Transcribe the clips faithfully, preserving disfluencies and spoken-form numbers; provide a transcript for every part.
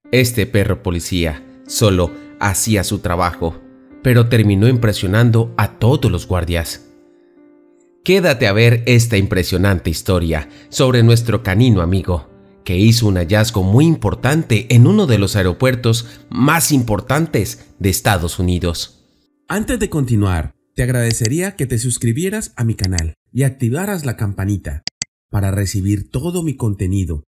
Este perro policía solo hacía su trabajo, pero terminó impresionando a todos los guardias. Quédate a ver esta impresionante historia sobre nuestro canino amigo, que hizo un hallazgo muy importante en uno de los aeropuertos más importantes de Estados Unidos. Antes de continuar, te agradecería que te suscribieras a mi canal y activaras la campanita para recibir todo mi contenido.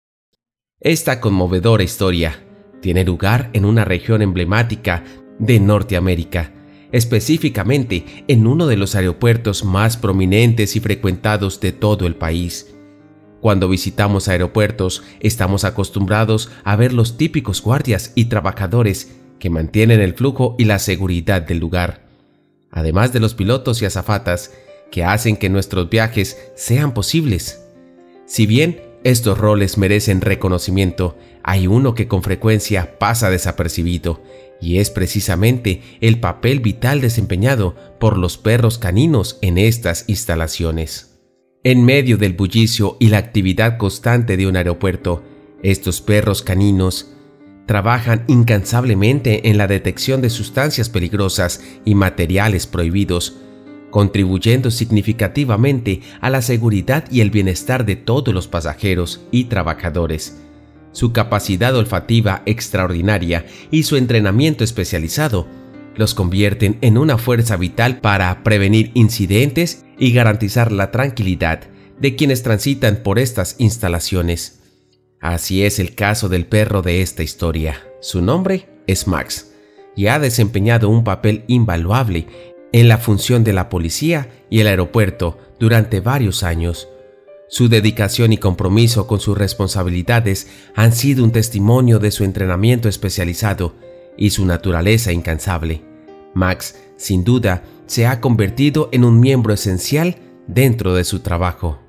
Esta conmovedora historia tiene lugar en una región emblemática de Norteamérica, específicamente en uno de los aeropuertos más prominentes y frecuentados de todo el país. Cuando visitamos aeropuertos, estamos acostumbrados a ver los típicos guardias y trabajadores que mantienen el flujo y la seguridad del lugar, además de los pilotos y azafatas que hacen que nuestros viajes sean posibles. Si bien estos roles merecen reconocimiento, hay uno que con frecuencia pasa desapercibido, y es precisamente el papel vital desempeñado por los perros caninos en estas instalaciones. En medio del bullicio y la actividad constante de un aeropuerto, estos perros caninos trabajan incansablemente en la detección de sustancias peligrosas y materiales prohibidos, contribuyendo significativamente a la seguridad y el bienestar de todos los pasajeros y trabajadores. Su capacidad olfativa extraordinaria y su entrenamiento especializado los convierten en una fuerza vital para prevenir incidentes y garantizar la tranquilidad de quienes transitan por estas instalaciones. Así es el caso del perro de esta historia. Su nombre es Max y ha desempeñado un papel invaluable en la función de la policía y el aeropuerto durante varios años. Su dedicación y compromiso con sus responsabilidades han sido un testimonio de su entrenamiento especializado y su naturaleza incansable. Max, sin duda, se ha convertido en un miembro esencial dentro de su trabajo.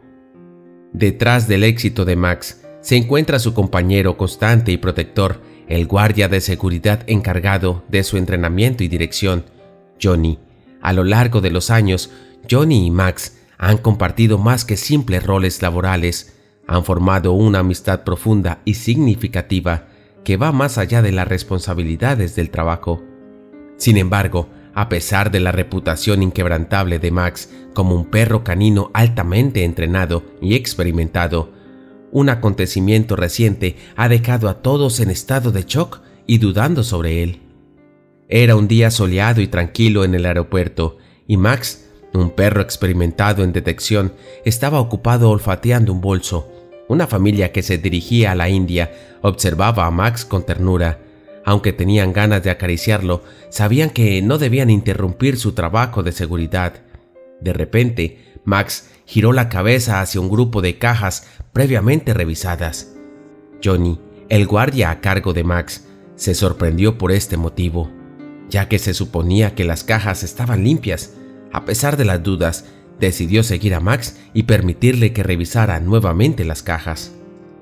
Detrás del éxito de Max se encuentra su compañero constante y protector, el guardia de seguridad encargado de su entrenamiento y dirección, Johnny. A lo largo de los años, Johnny y Max han compartido más que simples roles laborales, han formado una amistad profunda y significativa que va más allá de las responsabilidades del trabajo. Sin embargo, a pesar de la reputación inquebrantable de Max como un perro canino altamente entrenado y experimentado, un acontecimiento reciente ha dejado a todos en estado de shock y dudando sobre él. Era un día soleado y tranquilo en el aeropuerto, y Max, un perro experimentado en detección, estaba ocupado olfateando un bolso. Una familia que se dirigía a la India observaba a Max con ternura. Aunque tenían ganas de acariciarlo, sabían que no debían interrumpir su trabajo de seguridad. De repente, Max giró la cabeza hacia un grupo de cajas previamente revisadas. Johnny, el guardia a cargo de Max, se sorprendió por este motivo, ya que se suponía que las cajas estaban limpias. A pesar de las dudas, decidió seguir a Max y permitirle que revisara nuevamente las cajas.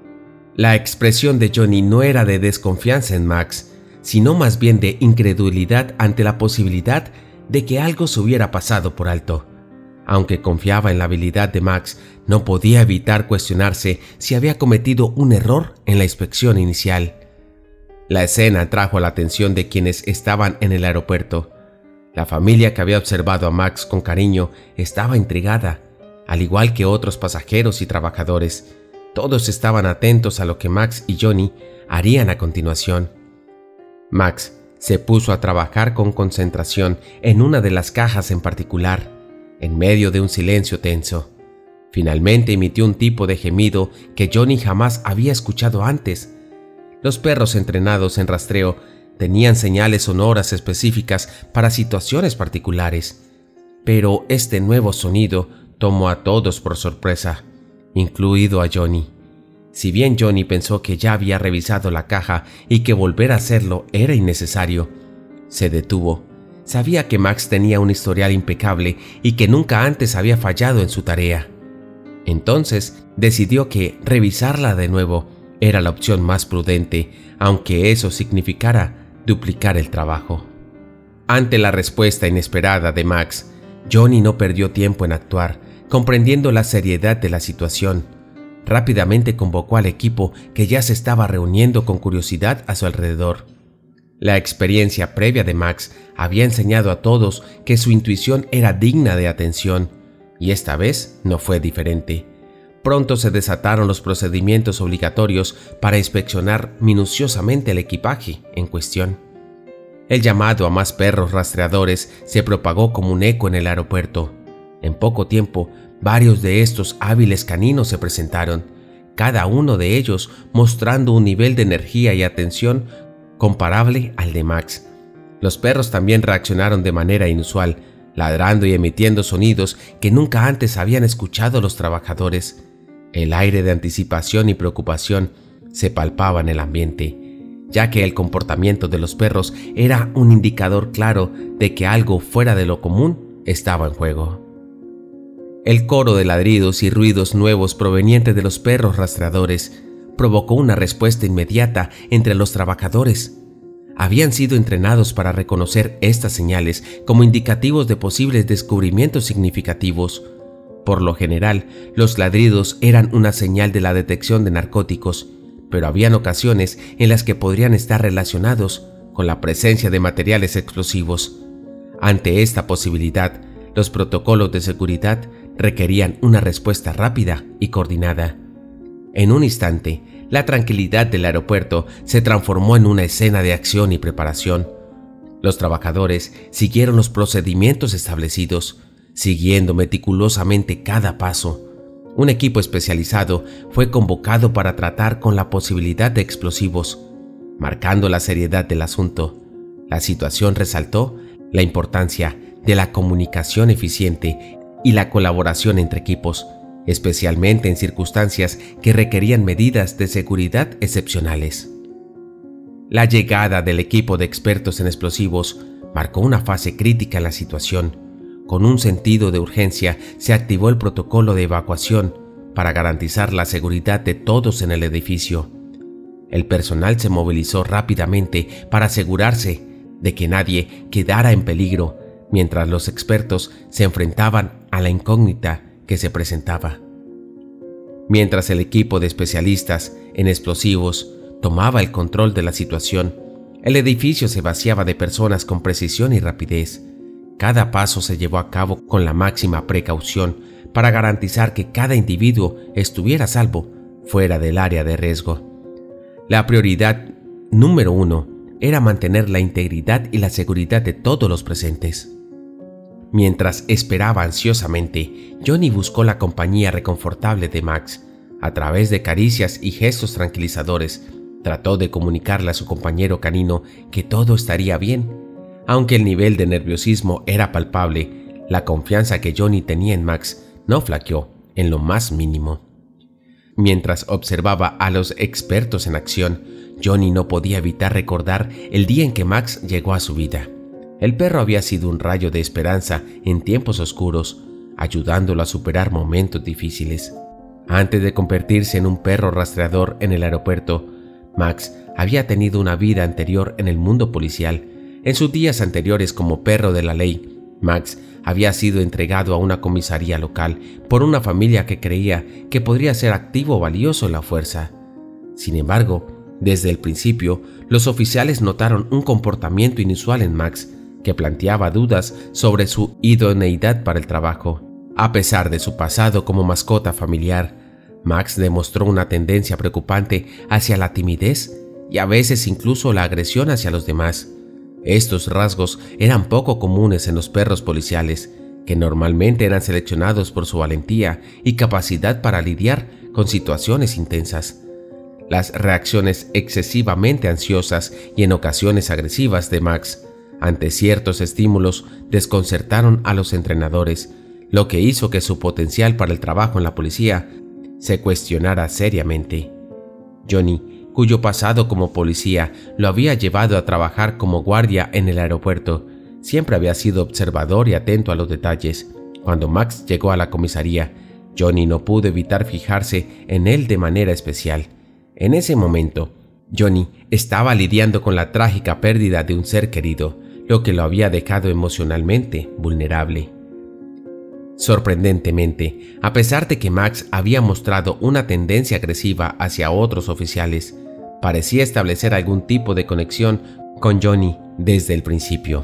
La expresión de Johnny no era de desconfianza en Max, sino más bien de incredulidad ante la posibilidad de que algo se hubiera pasado por alto. Aunque confiaba en la habilidad de Max, no podía evitar cuestionarse si había cometido un error en la inspección inicial. La escena atrajo la atención de quienes estaban en el aeropuerto. La familia que había observado a Max con cariño estaba intrigada, al igual que otros pasajeros y trabajadores. Todos estaban atentos a lo que Max y Johnny harían a continuación. Max se puso a trabajar con concentración en una de las cajas en particular, en medio de un silencio tenso. Finalmente emitió un tipo de gemido que Johnny jamás había escuchado antes. Los perros entrenados en rastreo tenían señales sonoras específicas para situaciones particulares, pero este nuevo sonido tomó a todos por sorpresa, incluido a Johnny. Si bien Johnny pensó que ya había revisado la caja y que volver a hacerlo era innecesario, se detuvo. Sabía que Max tenía un historial impecable y que nunca antes había fallado en su tarea. Entonces decidió que revisarla de nuevo era la opción más prudente, aunque eso significara duplicar el trabajo. Ante la respuesta inesperada de Max, Johnny no perdió tiempo en actuar, comprendiendo la seriedad de la situación. rápidamente convocó al equipo que ya se estaba reuniendo con curiosidad a su alrededor. La experiencia previa de Max había enseñado a todos que su intuición era digna de atención, y esta vez no fue diferente. Pronto se desataron los procedimientos obligatorios para inspeccionar minuciosamente el equipaje en cuestión. El llamado a más perros rastreadores se propagó como un eco en el aeropuerto. En poco tiempo, varios de estos hábiles caninos se presentaron, cada uno de ellos mostrando un nivel de energía y atención comparable al de Max. Los perros también reaccionaron de manera inusual, ladrando y emitiendo sonidos que nunca antes habían escuchado los trabajadores. El aire de anticipación y preocupación se palpaba en el ambiente, ya que el comportamiento de los perros era un indicador claro de que algo fuera de lo común estaba en juego. El coro de ladridos y ruidos nuevos provenientes de los perros rastreadores provocó una respuesta inmediata entre los trabajadores. Habían sido entrenados para reconocer estas señales como indicativos de posibles descubrimientos significativos. Por lo general, los ladridos eran una señal de la detección de narcóticos, pero habían ocasiones en las que podrían estar relacionados con la presencia de materiales explosivos. Ante esta posibilidad, los protocolos de seguridad requerían una respuesta rápida y coordinada. En un instante, la tranquilidad del aeropuerto se transformó en una escena de acción y preparación. Los trabajadores siguieron los procedimientos establecidos, siguiendo meticulosamente cada paso. Un equipo especializado fue convocado para tratar con la posibilidad de explosivos. Marcando la seriedad del asunto, la situación resaltó la importancia de la comunicación eficiente y la colaboración entre equipos, especialmente en circunstancias que requerían medidas de seguridad excepcionales. La llegada del equipo de expertos en explosivos marcó una fase crítica en la situación. Con un sentido de urgencia se activó el protocolo de evacuación para garantizar la seguridad de todos en el edificio. El personal se movilizó rápidamente para asegurarse de que nadie quedara en peligro, mientras los expertos se enfrentaban a la incógnita que se presentaba. Mientras el equipo de especialistas en explosivos tomaba el control de la situación, el edificio se vaciaba de personas con precisión y rapidez. Cada paso se llevó a cabo con la máxima precaución para garantizar que cada individuo estuviera a salvo fuera del área de riesgo. La prioridad número uno era mantener la integridad y la seguridad de todos los presentes. Mientras esperaba ansiosamente, Johnny buscó la compañía reconfortable de Max. A través de caricias y gestos tranquilizadores, trató de comunicarle a su compañero canino que todo estaría bien. Aunque el nivel de nerviosismo era palpable, la confianza que Johnny tenía en Max no flaqueó en lo más mínimo. Mientras observaba a los expertos en acción, Johnny no podía evitar recordar el día en que Max llegó a su vida. El perro había sido un rayo de esperanza en tiempos oscuros, ayudándolo a superar momentos difíciles. Antes de convertirse en un perro rastreador en el aeropuerto, Max había tenido una vida anterior en el mundo policial. En sus días anteriores como perro de la ley, Max había sido entregado a una comisaría local por una familia que creía que podría ser activo o valioso en la fuerza. Sin embargo, desde el principio, los oficiales notaron un comportamiento inusual en Max, que planteaba dudas sobre su idoneidad para el trabajo. A pesar de su pasado como mascota familiar, Max demostró una tendencia preocupante hacia la timidez y a veces incluso la agresión hacia los demás. Estos rasgos eran poco comunes en los perros policiales, que normalmente eran seleccionados por su valentía y capacidad para lidiar con situaciones intensas. Las reacciones excesivamente ansiosas y en ocasiones agresivas de Max ante ciertos estímulos desconcertaron a los entrenadores, lo que hizo que su potencial para el trabajo en la policía se cuestionara seriamente. Johnny, cuyo pasado como policía lo había llevado a trabajar como guardia en el aeropuerto, siempre había sido observador y atento a los detalles. Cuando Max llegó a la comisaría, Johnny no pudo evitar fijarse en él de manera especial. En ese momento, Johnny estaba lidiando con la trágica pérdida de un ser querido, lo que lo había dejado emocionalmente vulnerable. Sorprendentemente, a pesar de que Max había mostrado una tendencia agresiva hacia otros oficiales, parecía establecer algún tipo de conexión con Johnny desde el principio.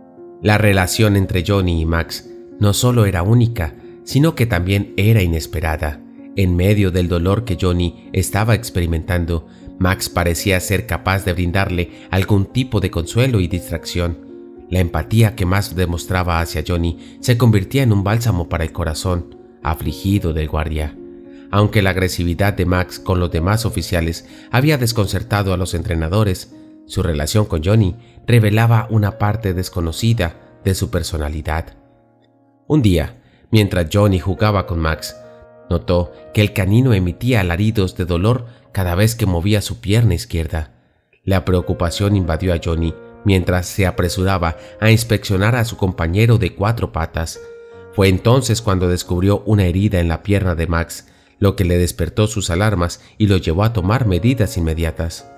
La relación entre Johnny y Max no solo era única, sino que también era inesperada. En medio del dolor que Johnny estaba experimentando, Max parecía ser capaz de brindarle algún tipo de consuelo y distracción. La empatía que Max demostraba hacia Johnny se convertía en un bálsamo para el corazón afligido del guardia. Aunque la agresividad de Max con los demás oficiales había desconcertado a los entrenadores, su relación con Johnny revelaba una parte desconocida de su personalidad. Un día, mientras Johnny jugaba con Max, notó que el canino emitía alaridos de dolor cada vez que movía su pierna izquierda. La preocupación invadió a Johnny mientras se apresuraba a inspeccionar a su compañero de cuatro patas. Fue entonces cuando descubrió una herida en la pierna de Max, lo que le despertó sus alarmas y lo llevó a tomar medidas inmediatas.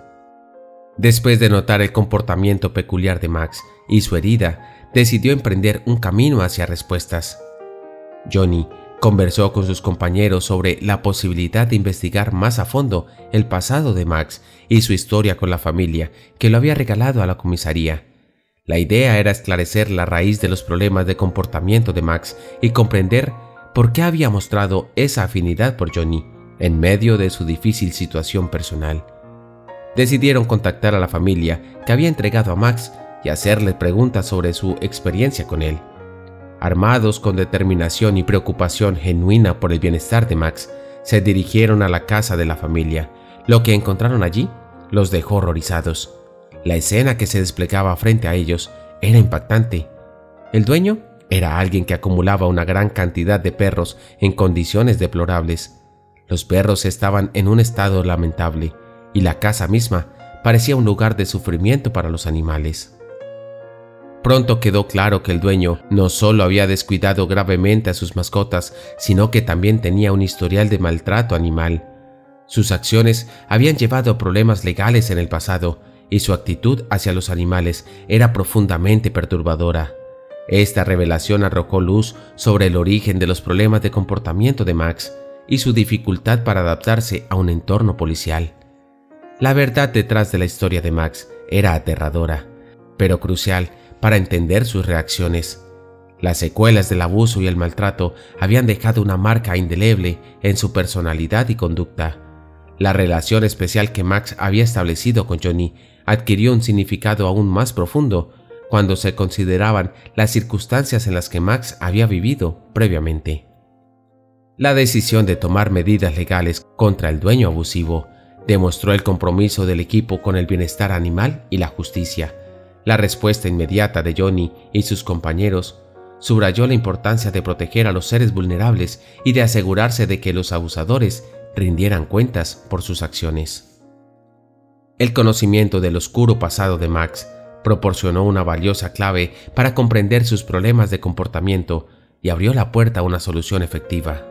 Después de notar el comportamiento peculiar de Max y su herida, decidió emprender un camino hacia respuestas. Johnny conversó con sus compañeros sobre la posibilidad de investigar más a fondo el pasado de Max y su historia con la familia que lo había regalado a la comisaría. La idea era esclarecer la raíz de los problemas de comportamiento de Max y comprender por qué había mostrado esa afinidad por Johnny en medio de su difícil situación personal. Decidieron contactar a la familia que había entregado a Max y hacerle preguntas sobre su experiencia con él. Armados con determinación y preocupación genuina por el bienestar de Max, se dirigieron a la casa de la familia. Lo que encontraron allí los dejó horrorizados. La escena que se desplegaba frente a ellos era impactante. El dueño era alguien que acumulaba una gran cantidad de perros en condiciones deplorables. Los perros estaban en un estado lamentable y la casa misma parecía un lugar de sufrimiento para los animales. Pronto quedó claro que el dueño no solo había descuidado gravemente a sus mascotas, sino que también tenía un historial de maltrato animal. Sus acciones habían llevado a problemas legales en el pasado y su actitud hacia los animales era profundamente perturbadora. Esta revelación arrojó luz sobre el origen de los problemas de comportamiento de Max y su dificultad para adaptarse a un entorno policial. La verdad detrás de la historia de Max era aterradora, pero crucial para entender sus reacciones. Las secuelas del abuso y el maltrato habían dejado una marca indeleble en su personalidad y conducta. La relación especial que Max había establecido con Johnny adquirió un significado aún más profundo cuando se consideraban las circunstancias en las que Max había vivido previamente. La decisión de tomar medidas legales contra el dueño abusivo demostró el compromiso del equipo con el bienestar animal y la justicia. La respuesta inmediata de Johnny y sus compañeros subrayó la importancia de proteger a los seres vulnerables y de asegurarse de que los abusadores rindieran cuentas por sus acciones. El conocimiento del oscuro pasado de Max proporcionó una valiosa clave para comprender sus problemas de comportamiento y abrió la puerta a una solución efectiva.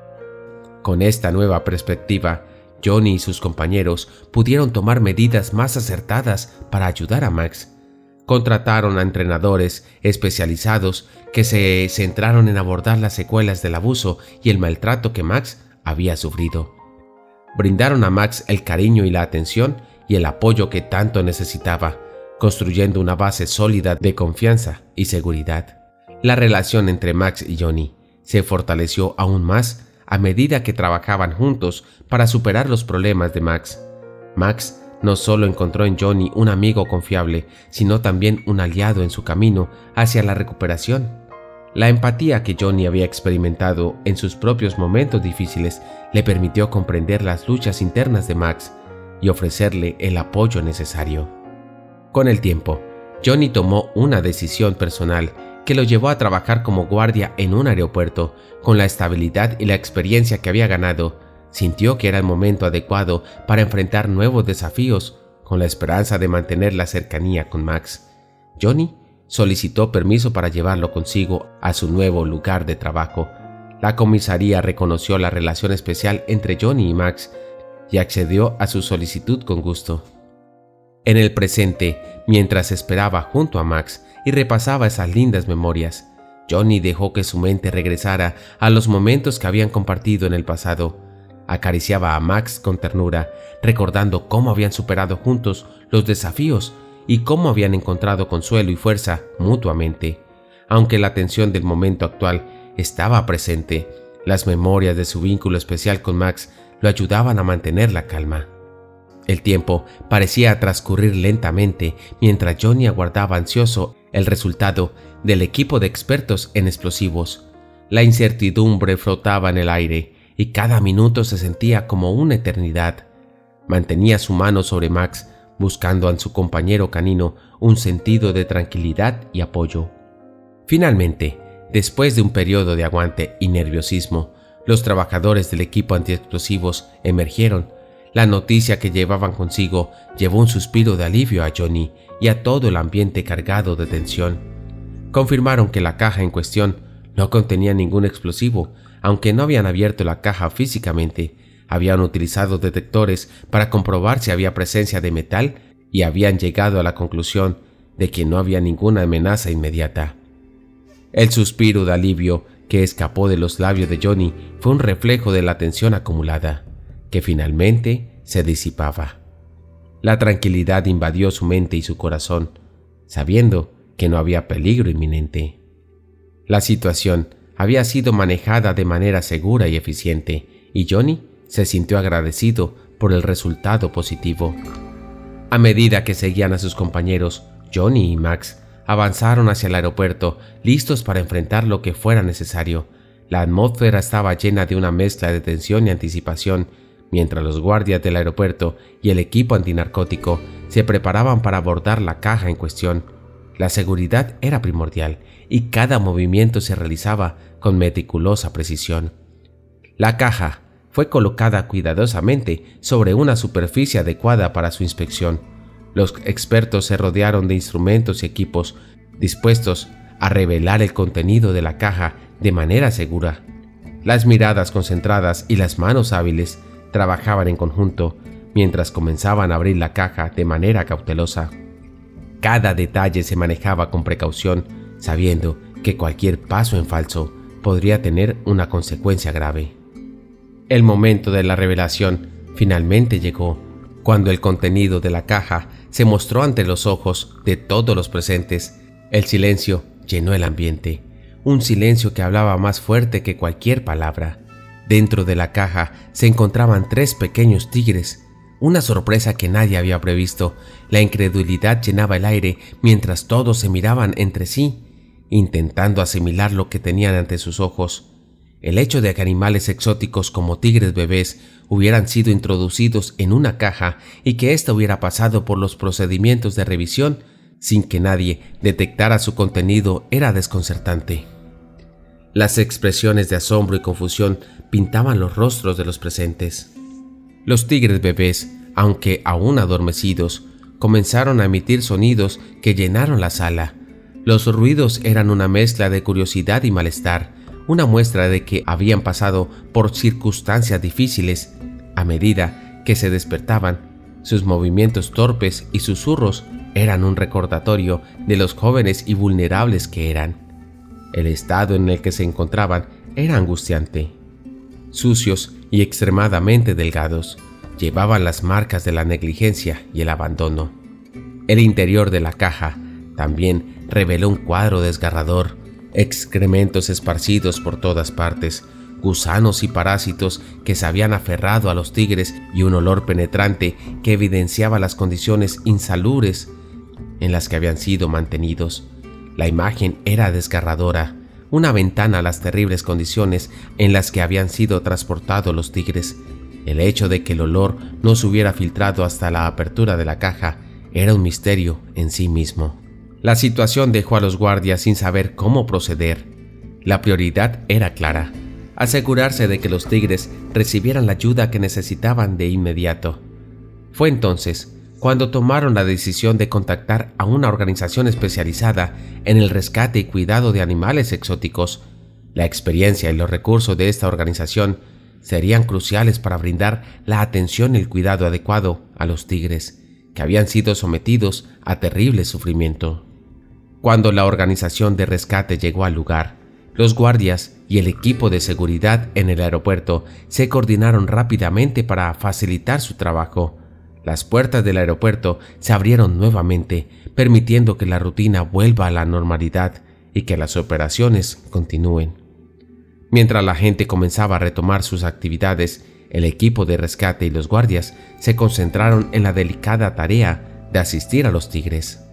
Con esta nueva perspectiva, Johnny y sus compañeros pudieron tomar medidas más acertadas para ayudar a Max. Contrataron a entrenadores especializados que se centraron en abordar las secuelas del abuso y el maltrato que Max había sufrido. Brindaron a Max el cariño y la atención y el apoyo que tanto necesitaba, construyendo una base sólida de confianza y seguridad. La relación entre Max y Johnny se fortaleció aún más a medida que trabajaban juntos para superar los problemas de Max. Max no solo encontró en Johnny un amigo confiable, sino también un aliado en su camino hacia la recuperación. La empatía que Johnny había experimentado en sus propios momentos difíciles le permitió comprender las luchas internas de Max y ofrecerle el apoyo necesario. Con el tiempo, Johnny tomó una decisión personal que lo llevó a trabajar como guardia en un aeropuerto. Con la estabilidad y la experiencia que había ganado, sintió que era el momento adecuado para enfrentar nuevos desafíos con la esperanza de mantener la cercanía con Max. Johnny solicitó permiso para llevarlo consigo a su nuevo lugar de trabajo. La comisaría reconoció la relación especial entre Johnny y Max y accedió a su solicitud con gusto. En el presente, mientras esperaba junto a Max y repasaba esas lindas memorias, Johnny dejó que su mente regresara a los momentos que habían compartido en el pasado. Acariciaba a Max con ternura, recordando cómo habían superado juntos los desafíos y cómo habían encontrado consuelo y fuerza mutuamente. Aunque la tensión del momento actual estaba presente, las memorias de su vínculo especial con Max lo ayudaban a mantener la calma. El tiempo parecía transcurrir lentamente mientras Johnny aguardaba ansioso el resultado del equipo de expertos en explosivos. La incertidumbre flotaba en el aire y cada minuto se sentía como una eternidad. Mantenía su mano sobre Max, buscando en su compañero canino un sentido de tranquilidad y apoyo. Finalmente, después de un periodo de aguante y nerviosismo, los trabajadores del equipo antiexplosivos emergieron. La noticia que llevaban consigo llevó un suspiro de alivio a Johnny y a todo el ambiente cargado de tensión. Confirmaron que la caja en cuestión no contenía ningún explosivo, aunque no habían abierto la caja físicamente. Habían utilizado detectores para comprobar si había presencia de metal y habían llegado a la conclusión de que no había ninguna amenaza inmediata. El suspiro de alivio que escapó de los labios de Johnny fue un reflejo de la tensión acumulada, que finalmente se disipaba. La tranquilidad invadió su mente y su corazón, sabiendo que no había peligro inminente. La situación había sido manejada de manera segura y eficiente, y Johnny se sintió agradecido por el resultado positivo. A medida que seguían a sus compañeros, Johnny y Max avanzaron hacia el aeropuerto, listos para enfrentar lo que fuera necesario. La atmósfera estaba llena de una mezcla de tensión y anticipación, mientras los guardias del aeropuerto y el equipo antinarcótico se preparaban para abordar la caja en cuestión. La seguridad era primordial y cada movimiento se realizaba con meticulosa precisión. La caja fue colocada cuidadosamente sobre una superficie adecuada para su inspección. Los expertos se rodearon de instrumentos y equipos dispuestos a revelar el contenido de la caja de manera segura. Las miradas concentradas y las manos hábiles trabajaban en conjunto mientras comenzaban a abrir la caja de manera cautelosa. Cada detalle se manejaba con precaución, sabiendo que cualquier paso en falso podría tener una consecuencia grave. El momento de la revelación finalmente llegó, cuando el contenido de la caja se mostró ante los ojos de todos los presentes. El silencio llenó el ambiente, un silencio que hablaba más fuerte que cualquier palabra. Dentro de la caja se encontraban tres pequeños tigres, una sorpresa que nadie había previsto. La incredulidad llenaba el aire mientras todos se miraban entre sí, intentando asimilar lo que tenían ante sus ojos. El hecho de que animales exóticos como tigres bebés hubieran sido introducidos en una caja y que ésta hubiera pasado por los procedimientos de revisión sin que nadie detectara su contenido era desconcertante. Las expresiones de asombro y confusión pintaban los rostros de los presentes. Los tigres bebés, aunque aún adormecidos, comenzaron a emitir sonidos que llenaron la sala. Los ruidos eran una mezcla de curiosidad y malestar, una muestra de que habían pasado por circunstancias difíciles. A medida que se despertaban, sus movimientos torpes y susurros eran un recordatorio de los jóvenes y vulnerables que eran. El estado en el que se encontraban era angustiante. Sucios y extremadamente delgados, llevaban las marcas de la negligencia y el abandono. El interior de la caja también reveló un cuadro desgarrador: excrementos esparcidos por todas partes, gusanos y parásitos que se habían aferrado a los tigres y un olor penetrante que evidenciaba las condiciones insalubres en las que habían sido mantenidos. La imagen era desgarradora, una ventana a las terribles condiciones en las que habían sido transportados los tigres. El hecho de que el olor no se hubiera filtrado hasta la apertura de la caja era un misterio en sí mismo. La situación dejó a los guardias sin saber cómo proceder. La prioridad era clara: asegurarse de que los tigres recibieran la ayuda que necesitaban de inmediato. Fue entonces cuando tomaron la decisión de contactar a una organización especializada en el rescate y cuidado de animales exóticos. La experiencia y los recursos de esta organización serían cruciales para brindar la atención y el cuidado adecuado a los tigres, que habían sido sometidos a terrible sufrimiento. Cuando la organización de rescate llegó al lugar, Los guardias y el equipo de seguridad en el aeropuerto se coordinaron rápidamente para facilitar su trabajo. Las puertas del aeropuerto se abrieron nuevamente, permitiendo que la rutina vuelva a la normalidad y que las operaciones continúen. Mientras la gente comenzaba a retomar sus actividades, el equipo de rescate y los guardias se concentraron en la delicada tarea de asistir a los tigres.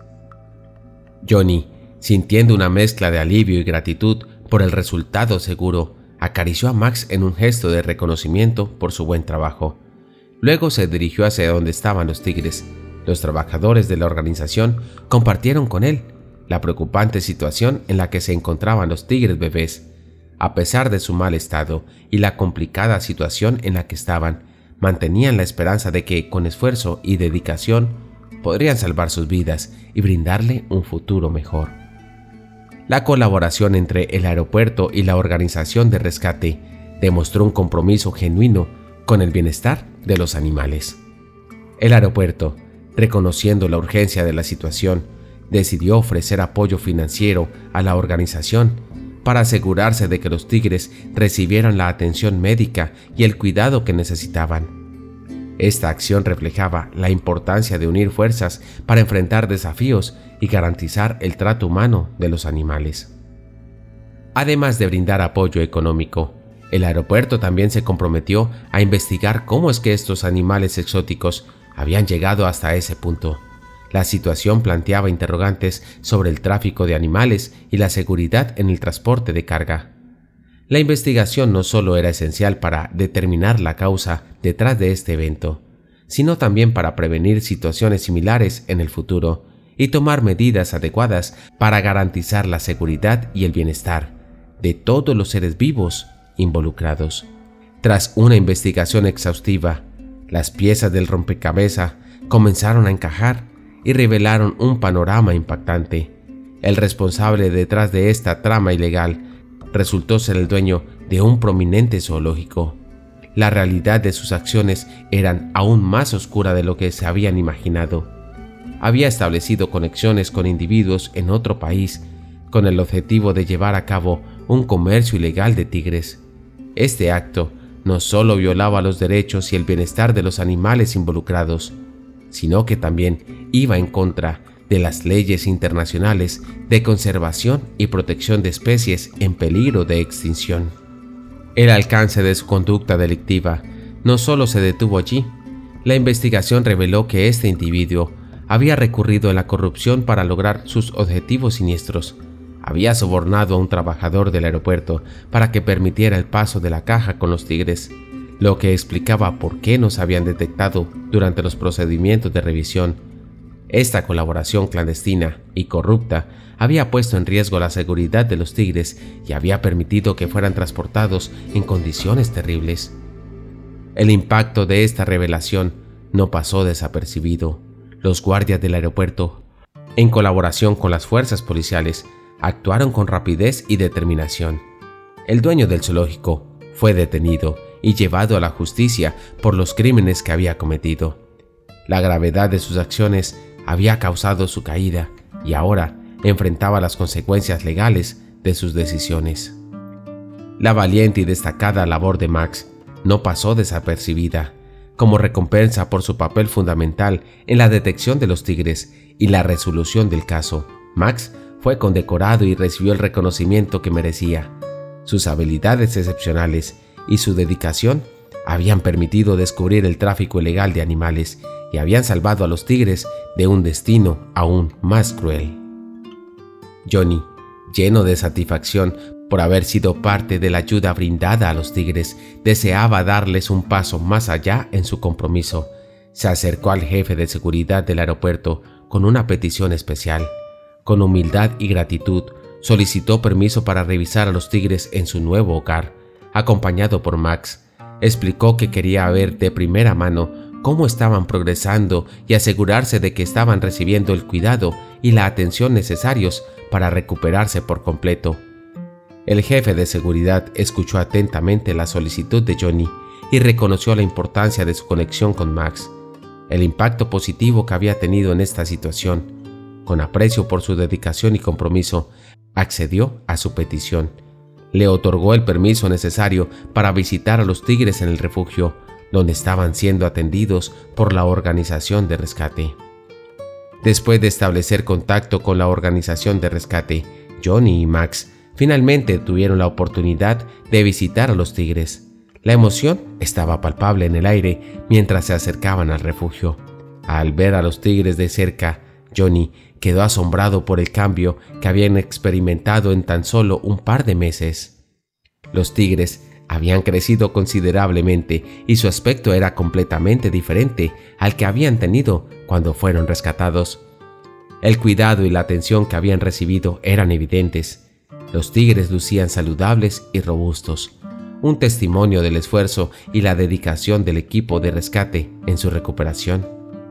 Johnny, sintiendo una mezcla de alivio y gratitud por el resultado seguro, acarició a Max en un gesto de reconocimiento por su buen trabajo. Luego se dirigió hacia donde estaban los tigres. Los trabajadores de la organización compartieron con él la preocupante situación en la que se encontraban los tigres bebés. A pesar de su mal estado y la complicada situación en la que estaban, mantenían la esperanza de que, con esfuerzo y dedicación, podrían salvar sus vidas y brindarle un futuro mejor. La colaboración entre el aeropuerto y la organización de rescate demostró un compromiso genuino con el bienestar de los animales. El aeropuerto, reconociendo la urgencia de la situación, decidió ofrecer apoyo financiero a la organización para asegurarse de que los tigres recibieran la atención médica y el cuidado que necesitaban. Esta acción reflejaba la importancia de unir fuerzas para enfrentar desafíos y garantizar el trato humano de los animales. Además de brindar apoyo económico, el aeropuerto también se comprometió a investigar cómo es que estos animales exóticos habían llegado hasta ese punto. La situación planteaba interrogantes sobre el tráfico de animales y la seguridad en el transporte de carga. La investigación no solo era esencial para determinar la causa detrás de este evento, sino también para prevenir situaciones similares en el futuro y tomar medidas adecuadas para garantizar la seguridad y el bienestar de todos los seres vivos involucrados. Tras una investigación exhaustiva, las piezas del rompecabezas comenzaron a encajar y revelaron un panorama impactante. El responsable detrás de esta trama ilegal resultó ser el dueño de un prominente zoológico. La realidad de sus acciones eran aún más oscura de lo que se habían imaginado. Había establecido conexiones con individuos en otro país con el objetivo de llevar a cabo un comercio ilegal de tigres. Este acto no solo violaba los derechos y el bienestar de los animales involucrados, sino que también iba en contra de las leyes internacionales de conservación y protección de especies en peligro de extinción. El alcance de su conducta delictiva no solo se detuvo allí. La investigación reveló que este individuo había recurrido a la corrupción para lograr sus objetivos siniestros. Había sobornado a un trabajador del aeropuerto para que permitiera el paso de la caja con los tigres, lo que explicaba por qué no se habían detectado durante los procedimientos de revisión. Esta colaboración clandestina y corrupta había puesto en riesgo la seguridad de los tigres y había permitido que fueran transportados en condiciones terribles. El impacto de esta revelación no pasó desapercibido. Los guardias del aeropuerto, en colaboración con las fuerzas policiales, actuaron con rapidez y determinación. El dueño del zoológico fue detenido y llevado a la justicia por los crímenes que había cometido. La gravedad de sus acciones había causado su caída y ahora enfrentaba las consecuencias legales de sus decisiones. La valiente y destacada labor de Max no pasó desapercibida. Como recompensa por su papel fundamental en la detección de los tigres y la resolución del caso, Max fue condecorado y recibió el reconocimiento que merecía. Sus habilidades excepcionales y su dedicación habían permitido descubrir el tráfico ilegal de animales y habían salvado a los tigres de un destino aún más cruel. Johnny, lleno de satisfacción por haber sido parte de la ayuda brindada a los tigres, deseaba darles un paso más allá en su compromiso. Se acercó al jefe de seguridad del aeropuerto con una petición especial. Con humildad y gratitud, solicitó permiso para revisar a los tigres en su nuevo hogar. Acompañado por Max, explicó que quería ver de primera mano cómo estaban progresando y asegurarse de que estaban recibiendo el cuidado y la atención necesarios para recuperarse por completo. El jefe de seguridad escuchó atentamente la solicitud de Johnny y reconoció la importancia de su conexión con Max, el impacto positivo que había tenido en esta situación. Con aprecio por su dedicación y compromiso, accedió a su petición. le otorgó el permiso necesario para visitar a los tigres en el refugio, donde estaban siendo atendidos por la organización de rescate. Después de establecer contacto con la organización de rescate, Johnny y Max finalmente tuvieron la oportunidad de visitar a los tigres. La emoción estaba palpable en el aire mientras se acercaban al refugio. Al ver a los tigres de cerca, Johnny quedó asombrado por el cambio que habían experimentado en tan solo un par de meses. Los tigres habían crecido considerablemente y su aspecto era completamente diferente al que habían tenido cuando fueron rescatados. El cuidado y la atención que habían recibido eran evidentes. Los tigres lucían saludables y robustos, un testimonio del esfuerzo y la dedicación del equipo de rescate en su recuperación.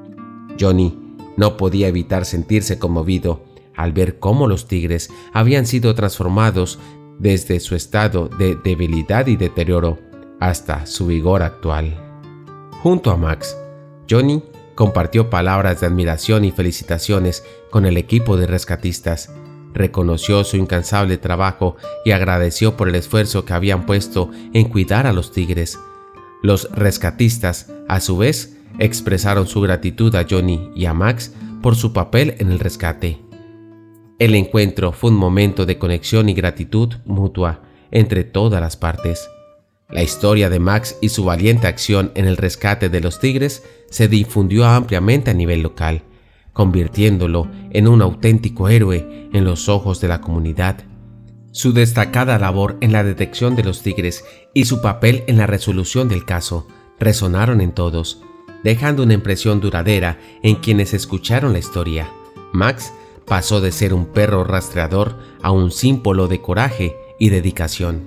Johnny no podía evitar sentirse conmovido al ver cómo los tigres habían sido transformados desde su estado de debilidad y deterioro hasta su vigor actual. Junto a Max, Johnny compartió palabras de admiración y felicitaciones con el equipo de rescatistas, reconoció su incansable trabajo y agradeció por el esfuerzo que habían puesto en cuidar a los tigres. Los rescatistas, a su vez, expresaron su gratitud a Johnny y a Max por su papel en el rescate. El encuentro fue un momento de conexión y gratitud mutua entre todas las partes. La historia de Max y su valiente acción en el rescate de los tigres se difundió ampliamente a nivel local, convirtiéndolo en un auténtico héroe en los ojos de la comunidad. Su destacada labor en la detección de los tigres y su papel en la resolución del caso resonaron en todos, dejando una impresión duradera en quienes escucharon la historia. Max pasó de ser un perro rastreador a un símbolo de coraje y dedicación.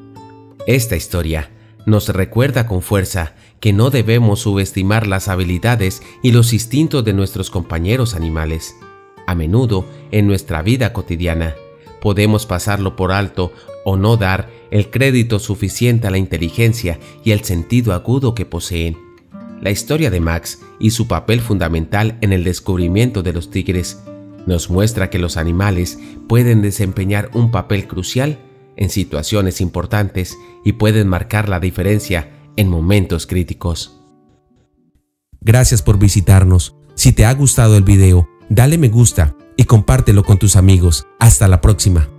Esta historia nos recuerda con fuerza que no debemos subestimar las habilidades y los instintos de nuestros compañeros animales. A menudo, en nuestra vida cotidiana, podemos pasarlo por alto o no dar el crédito suficiente a la inteligencia y el sentido agudo que poseen. La historia de Max y su papel fundamental en el descubrimiento de los tigres nos muestra que los animales pueden desempeñar un papel crucial en situaciones importantes y pueden marcar la diferencia en momentos críticos. Gracias por visitarnos. Si te ha gustado el video, dale me gusta y compártelo con tus amigos. Hasta la próxima.